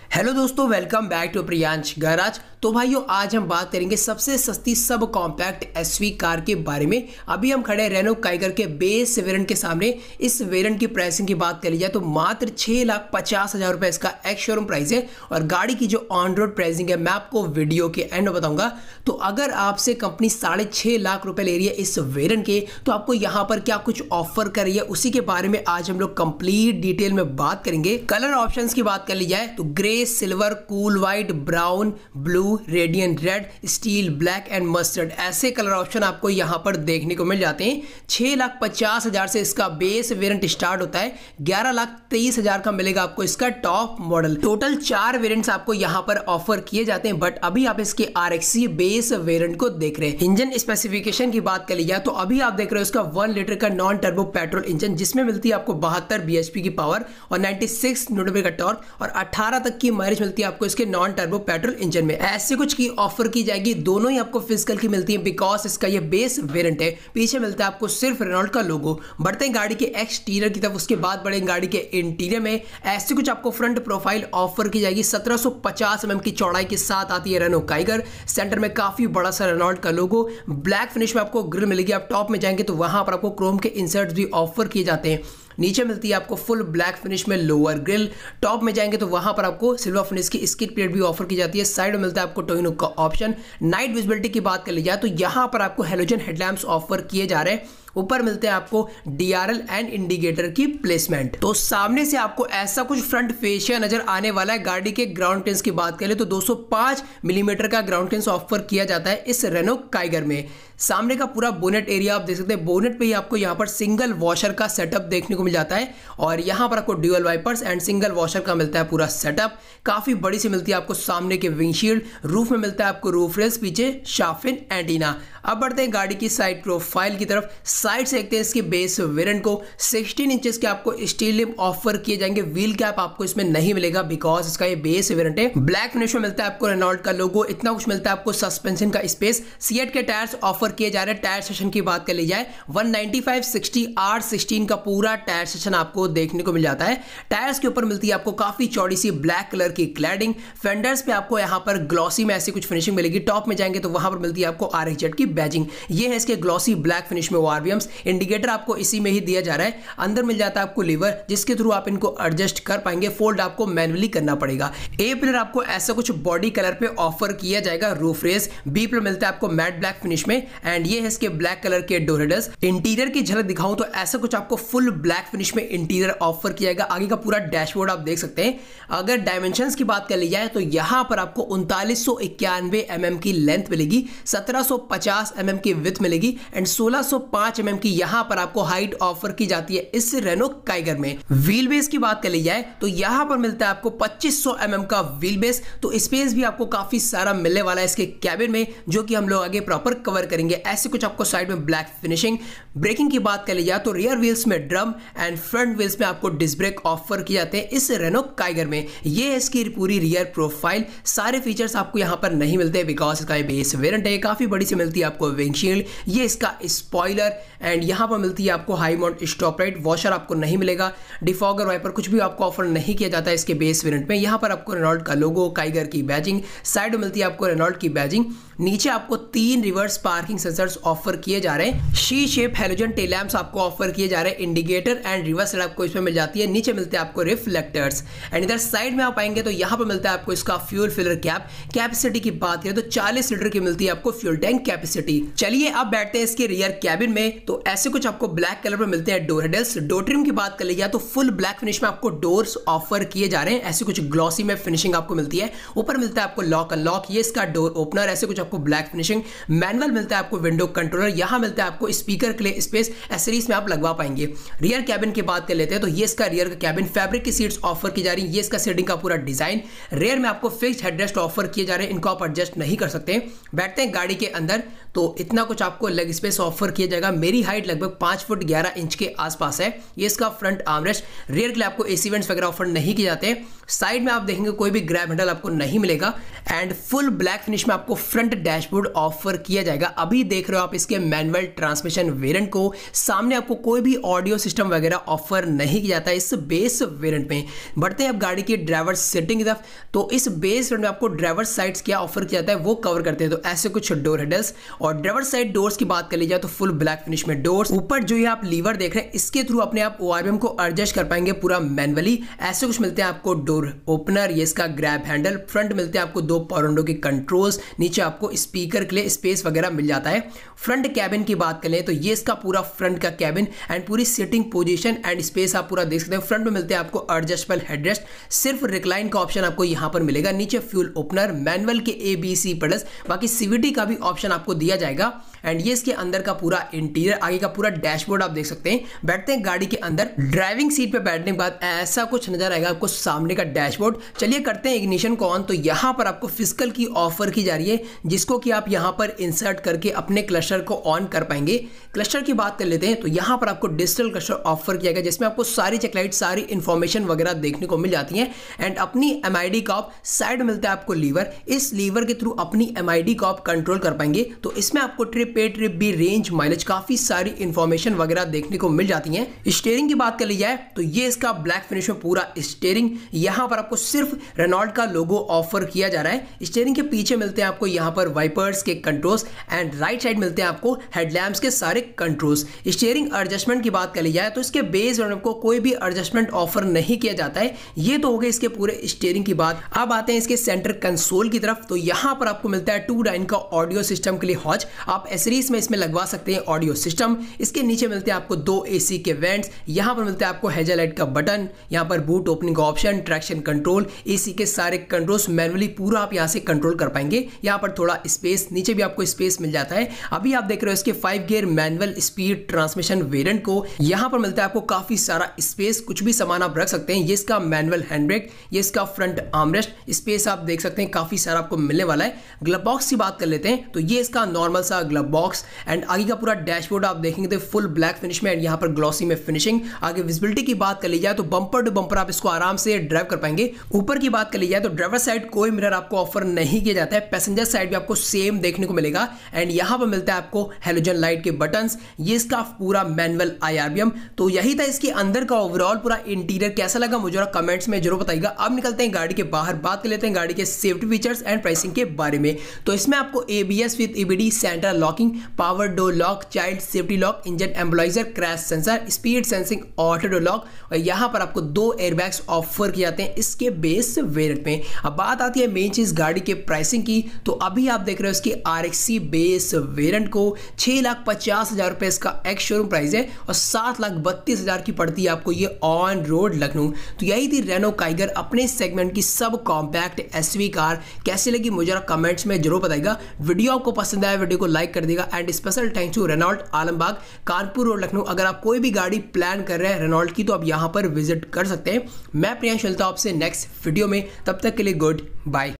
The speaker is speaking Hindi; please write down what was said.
हेलो दोस्तों, welcome back to Priyansh garage. तो भाइयों, आज हम बात करेंगे सबसे सस्ती सब कॉम्पैक्ट एसवी कार के बारे में। अभी हम खड़े हैं रेनो काइगर के बेस वेरिएंट के सामने। इस वेरिएंट की प्राइसिंग की बात करी जाए तो मात्र 6,50,000 रुपये इसका एक्स शोरूम प्राइस है। और गाड़ी की जो ऑन रोड प्राइसिंग है मैं आपको वीडियो के एंड में बताऊंगा। तो अगर आपसे कंपनी 6.5 लाख रुपए ले रही है इस वेरिएंट के, तो आपको यहाँ पर क्या कुछ ऑफर कर रही है उसी के बारे में आज हम लोग कंप्लीट डिटेल में बात करेंगे। कलर ऑप्शंस की बात कर ली जाए तो grey, silver, cool white, brown, blue, radiant red, steel black and mustard, ऐसे कलर ऑप्शन आपको यहां पर देखने को मिल जाते हैं। 6,50,000 से इसका बेस वेरिएंट स्टार्ट होता है। 11,23,000 का मिलेगा आपको इसका टॉप मॉडल। टोटल 4 वेरिएंट्स आपको यहां पर ऑफर किए जाते हैं, बट अभी आप इसके RXC बेस वेरिएंट को देख रहे हैं। इंजन स्पेसिफिकेशन की बात कर ली जाए तो अभी आप देख रहे हो इसका 1 लीटर का नॉन टर्बो पेट्रोल इंजन, जिसमें मिलती है आपको 72 bhp की पावर और 96 न्यूटन का टॉर्क और 18 तक की माइलेज मिलती है आपको इसके नॉन टर्बो पेट्रोल इंजन में। ऐसे कुछ की ऑफर की जाएगी, दोनों ही आपको फिजिकल की मिलती है बिकॉज इसका ये बेस वेरिएंट है। पीछे मिलता है आपको सिर्फ रेनॉल्ट का लोगो। बढ़ते हैं गाड़ी के एक्सटीरियर की तरफ, उसके बाद बढ़ेंगे गाड़ी के इंटीरियर में। ऐसे कुछ आपको फ्रंट प्रोफाइल ऑफर की जाएगी। 1750 mm की चौड़ाई के साथ आती है रेनो काइगर। सेंटर में काफी बड़ा सा रेनॉल्ट का लोगो। ब्लैक फिनिश में आपको ग्रिल मिलेगी। आप टॉप में जाएंगे तो वहां पर आपको क्रोम के इंसर्ट्स भी ऑफर किए जाते हैं। नीचे मिलती है आपको फुल ब्लैक फिनिश में लोअर ग्रिल। टॉप में जाएंगे तो वहां पर आपको सिल्वर फिनिश की स्किड प्लेट भी ऑफर की जाती है। साइड में मिलता है आपको टोइनो का ऑप्शन। नाइट विजिबिलिटी की बात कर ली जाए तो यहां पर आपको हेलोजन हेडलैम्प्स ऑफर किए जा रहे हैं। ऊपर मिलते हैं आपको DRL एंड इंडिकेटर की प्लेसमेंट। तो सामने से आपको ऐसा कुछ फ्रंट फेशिया नजर आने वाला है। गाड़ी के ग्राउंड क्लियरेंस की बात करें तो 205 मिलीमीटर का ग्राउंड क्लियरेंस ऑफर किया जाता है इस रेनो काइगर में। सामने का पूरा बोनेट एरिया आप देख सकते हैं। बोनेट पे ही आपको यहाँ पर सिंगल वॉशर का सेटअप देखने को मिल जाता है और यहाँ पर आपको dual wipers and single washer का मिलता है पूरा सेटअप। काफी बड़ी सी मिलती है आपको सामने के विंडशील्ड। रूफ में मिलता है आपको रूफ रेल्स, पीछे शार्फिन एंटीना। अब बढ़ते हैं गाड़ी की साइड प्रोफाइल की तरफ। साइड से देखते हैं इसके बेस वेरिएंट को। 16 इंचेस के आपको स्टील लिम ऑफर किए जाएंगे। व्हील कैप आपको इसमें नहीं मिलेगा बिकॉज इसका ये बेस वेरिएंट है। ब्लैक फिनिश में मिलता है आपको रेनॉल्ट का लोगो। इतना कुछ मिलता है आपको सस्पेंशन का स्पेस। सीएट के टायर्स ऑफर किए जा रहे हैं। टायर सेशन की बात कर ली जाए 195/60 R16 का पूरा टायर सेशन आपको देखने को मिल जाता है। टायर्स के ऊपर मिलती है आपको काफी चौड़ी सी ब्लैक कलर की क्लैडिंग। फेंडर्स पे आपको यहाँ पर ग्लॉसी में ऐसी कुछ फिनिशिंग मिलेगी। टॉप में जाएंगे तो वहां पर मिलती है आपको RXZ की बैजिंग। ये है इसके ग्लॉसी ब्लैक फिनिश में RVMs। इंडिकेटर आपको इसी में ही दिया जा रहा है। अंदर मिल जाता है आपको लीवर, जिसके थ्रू आप इनको एडजस्ट कर पाएंगे। फोल्ड आपको मैनुअली करना पड़ेगा। ए पिलर आपको ऐसा कुछ बॉडी कलर पे ऑफर किया जाएगा। रूफ रेस बी पिलर मिलता है आपको मैट ब्लैक फिनिश में एंड ये है इसके ब्लैक कलर के डोर हेडर्स। इंटीरियर की झलक दिखाऊं तो ऐसा कुछ आपको फुल ब्लैक फिनिश में इंटीरियर ऑफर किया जाएगा। आगे का पूरा डैशबोर्ड आप देख सकते हैं। अगर डायमेंशंस की बात कर ली जाए तो यहां पर आपको 3991 mm की लेंथ मिलेगी, 1750 mm की विड्थ मिलेगी एंड 1605 mm की यहां पर आपको हाइट ऑफर की जाती है इस रेनो काइगर में। व्हील बेस की बात कर ली जाए तो यहां पर मिलता है आपको 2500 mm का व्हील बेस। तो स्पेस भी आपको काफी सारा मिलने वाला है इसके कैबिन में, जो कि हम लोग आगे प्रॉपर कवर करेंगे। ऐसे कुछ आपको साइड में ब्लैक फिनिशिंग। ब्रेकिंग की बात कर ली जाए तो रियर व्हील्स में ड्रम एंड फ्रंट व्हील्स में आपको डिस्क ब्रेक ऑफर किए जाते हैं इस रेनो काइगर में। ये है इसकी पूरी रियर प्रोफाइल। सारे फीचर्स आपको यहां पर नहीं मिलते बिकॉज इसका बेस वेरिएंट है। काफी बड़ी सी मिलती है आपको विंडशील्ड, ये इसका स्पॉइलर एंड यहां पर मिलती है आपको high mount stop light. Washer आपको नहीं मिलेगा। डिफॉगर वाइपर कुछ भी आपको ऑफर नहीं किया जाता है इसके बेस वेरिएंट में। यहां पर आपको रेनॉल्ट का लोगो, काइगर की बैजिंग, साइड में मिलती है आपको रेनॉल्ट की बैजिंग। नीचे आपको 3 रिवर्स पार्किंग सेंसर्स ऑफर किए जा रहे हैं। C shape halogen tail lamps आपको ऑफर किए जा रहे हैं। इंडिकेटर एंड रिवर्स लाइट आपको इसमें मिल जाती है। नीचे मिलते हैं आपको रिफ्लेक्टर्स एंड इधर साइड में आप आएंगे तो यहां पर मिलता है आपको इसका फ्यूल फिलर कैप। कैपेसिटी की बात करें तो 40 लीटर की मिलती है आपको फ्यूल टैंक कैपेसिटी। चलिए अब बैठते हैं इसके रियर कैबिन में। तो ऐसे कुछ आपको ब्लैक कलर में मिलते हैं डोर हेडल्स। डोर ट्रिम की बात कर ली जाए तो फुल ब्लैक फिनिश में आपको डोर्स ऑफर किए जा रहे हैं। ऐसे कुछ ग्लॉसी में फिनिशिंग आपको मिलती है। ऊपर मिलता है आपको लॉक अनलॉक, ये इसका डोर ओपनर। ऐसे कुछ आपको ब्लैक फिनिशिंग। मैनुअल मिलता है आपको विंडो कंट्रोलर। यहां मिलता है आपको स्पीकर के लिए स्पेस, एसेसरीज में आप लगवा पाएंगे। रियर कैबिन की बात कर लेते हैं तो ये इसका रियर का कैबिन। फैब्रिक की सीट्स ऑफर की जा रही है। ये इसका सीटिंग का पूरा डिजाइन। रेयर में आपको फिक्स्ड हेडरेस्ट ऑफर किए जा रहे हैं, इनको आप एडजस्ट नहीं कर सकते। बैठते हैं गाड़ी के अंदर तो इतना कुछ आपको लेग स्पेस ऑफर किया जाएगा। मेरी मेरी हाइट लगभग 5 फुट 11 इंच के आसपास है। ये इसका फ्रंट आर्मरेस्ट, रेयर के लिए आपको एसी वेंट्स वगैरह ऑफर नहीं किए जाते हैं। साइड में आप देखेंगे कोई भी ग्रैब हैंडल आपको नहीं मिलेगा एंड फुल ब्लैक फिनिश में आपको फ्रंट डैशबोर्ड ऑफर किया जाएगा। अभी देख रहे हो आप इसके मैनुअल ट्रांसमिशन वेरिएंट को, सामने आपको कोई भी ऑडियो सिस्टम वगैरह ऑफर नहीं किया जाता है इस बेस वेरिएंट में। बढ़ते हैं अब गाड़ी की ड्राइवर सेटिंग की तरफ। तो इस बेस वेरिएंट में आपको ड्राइवर साइड्स क्या ऑफर किया जाता है वो कवर करते हैं। तो ऐसे कुछ डोर हैंडल्स और ड्राइवर साइड डोर्स की बात कर ली जाए तो फुल ब्लैक फिनिश में डोर्स। ऊपर जो ये आप लीवर देख रहे हैं इसके थ्रू अपने आप ओआरपीएम को एडजस्ट कर पाएंगे पूरा मैनुअली। ऐसे कुछ मिलते हैं आपको डोर ओपनर, ये इसका ग्रैब हैंडल, फ्रंट मिलते हैं आपको 2 पावर विंडो के कंट्रोल्स, नीचे आपको स्पीकर के लिए स्पेस वगैरह मिल जाता है। फ्रंट कैबिन की बात करें तो ये इसका पूरा फ्रंट का कैबिन एंड पूरी सीटिंग पोजीशन एंड स्पेस आप पूरा देख सकते हैं। फ्रंट में मिलते हैं आपको एडजस्टेबल हेडरेस्ट, सिर्फ रिक्लाइन का ऑप्शन आपको यहां पर मिलेगा। नीचे फ्यूल ओपनर, मैनुअल के ABC प्लस, बाकी CVT का भी ऑप्शन आपको दिया जाएगा। एंड ये इसके अंदर का पूरा इंटीरियर, आगे का पूरा डैशबोर्ड आप देख सकते हैं। बैठते हैं गाड़ी के अंदर, ड्राइविंग सीट पे बैठने के बाद ऐसा कुछ नजर आएगा आपको सामने का डैशबोर्ड। चलिए करते हैं इग्निशन को ऑन। तो यहां पर आपको फिजिकल की ऑफर की जा रही है जिसको कि आप यहां पर इंसर्ट करके अपने क्लस्टर को ऑन कर पाएंगे। क्लस्टर की बात कर लेते हैं तो यहां पर आपको डिजिटल क्लस्टर ऑफर किया गया जिसमें आपको सारी चेकलाइट, सारी इंफॉर्मेशन वगैरह देखने को मिल जाती है। एंड अपनी MID का आप साइड मिलता है आपको लीवर, इस लीवर के थ्रू अपनी MID को आप कंट्रोल कर पाएंगे। तो इसमें आपको trip A, trip B, range, mileage, काफी सारी इंफॉर्मेशन वगैरह देखने को मिल जाती है। स्टीयरिंग की बात कर ली जाए तो ये इसका ब्लैक फिनिश में पूरा स्टीयरिंग, यहां पर आपको सिर्फ रेनॉल्ट का लोगो ऑफर किया जा रहा है। स्टीयरिंग के पीछे मिलते हैं आपको यहां पर वाइपर्स के कंट्रोल्स एंड राइट साइड मिलते हैं आपको हेडलैम्प्स के सारे कंट्रोल्स। स्टीयरिंग एडजस्टमेंट की बात कर ली जाए तो इसके बेस वेरिएंट को कोई भी एडजस्टमेंट ऑफर नहीं किया जाता है। ये तो हो गए इसके पूरे स्टीयरिंग की बात। अब आते हैं इसके सेंटर कंसोल की तरफ। तो यहां पर आपको मिलता है 2 लाइन का ऑडियो सिस्टम के लिए हॉज, आप एसरीज में इसमें लगवा सकते हैं ऑडियो सिस्टम। इसके नीचे मिलते हैं आपको 2 AC के वेंट्स, यहां पर मिलता है आपको हेडलाइट का बटन, यहां पर बूट ओपनिंग का ऑप्शन, ट्रैक्शन कंट्रोल, AC के सारे कंट्रोल्स मैनुअली पूरा आप यहां से कंट्रोल कर पाएंगे। यहां पर थोड़ा स्पेस, नीचे भी आपको स्पेस मिल जाता है। अभी आप देख रहे हो इसके 5 gear manual speed transmission variant को, यहां पर मिलता है आपको काफी सारा स्पेस, कुछ भी सामान आप रख सकते हैं। ये इसका मैनुअल हैंड ब्रेक, ये इसका फ्रंट आर्मरेस्ट, स्पेस आप देख सकते हैं काफी सारा आपको मिलने वाला है। ग्लव बॉक्स की बात कर लेते हैं तो ये इसका नॉर्मल सा ग्लव बॉक्स एंड आगे का पूरा डैशबोर्ड आप देखेंगे तो फुल ब्लैक फिनिश में एंड यहाँ पर ग्लॉसी में फिनिशिंग। आगे विजिबिलिटी की बात कर ली जाए तो बम्पर टू बम्पर आप इसको आराम से ड्राइव कर पाएंगे। ऊपर की बात कर ली जाए तो ड्राइवर साइड कोई मिरर आपको ऑफर नहीं किया जाता है, पैसेंजर साइड भी आपको सेम देखने को मिलेगा। एंड यहाँ पर मिलता है आपको हेलोजन लाइट के बटन्स, ये इसका पूरा मैनुअल IRBM। तो यही था इसके अंदर का ओवरऑल पूरा इंटीरियर। कैसा लगा मुझे कमेंट्स में जरूर बताइएगा। अब निकलते हैं गाड़ी के बाहर, बात कर लेते हैं गाड़ी के सेफ्टी फीचर्स एंड प्राइसिंग के बारे में। तो इसमें आपको ABS with EBD, centre locking, power door lock, child safety lock, engine immobiliser, crash sensor, speed sensing, auto door lock और यहां पर आपको 2 एयरबैग्स ऑफर किए जाते हैं इसके बेस वेरिएंट में। अब बात आती है मेन चीज गाड़ी के प्राइसिंग की। तो अभी आप देख रहे हो इसकी RXC बेस वेरिएंट को 6,50,000 रुपए इसका एक्स शोरूम प्राइस है और 7,32,000 की पड़ती है आपको ये ऑन रोड लखनऊ। तो यही थी रेनो काइगर अपने सेगमेंट की सब कॉम्पैक्ट SUV कार। कैसी लगी मुझे कमेंट्स में जरूर बताइएगा। वीडियो आपको पसंद आया वीडियो को लाइक कर देगा and special thanks to Renault Alambagh, Kanpur road, Lucknow. अगर आप कोई भी गाड़ी प्लान कर रहे हैं रेनॉल्ट की तो आप यहां पर विजिट कर सकते हैं। मैं प्रियांश मिलता हूं आपसे नेक्स्ट वीडियो में, तब तक के लिए गुड बाय।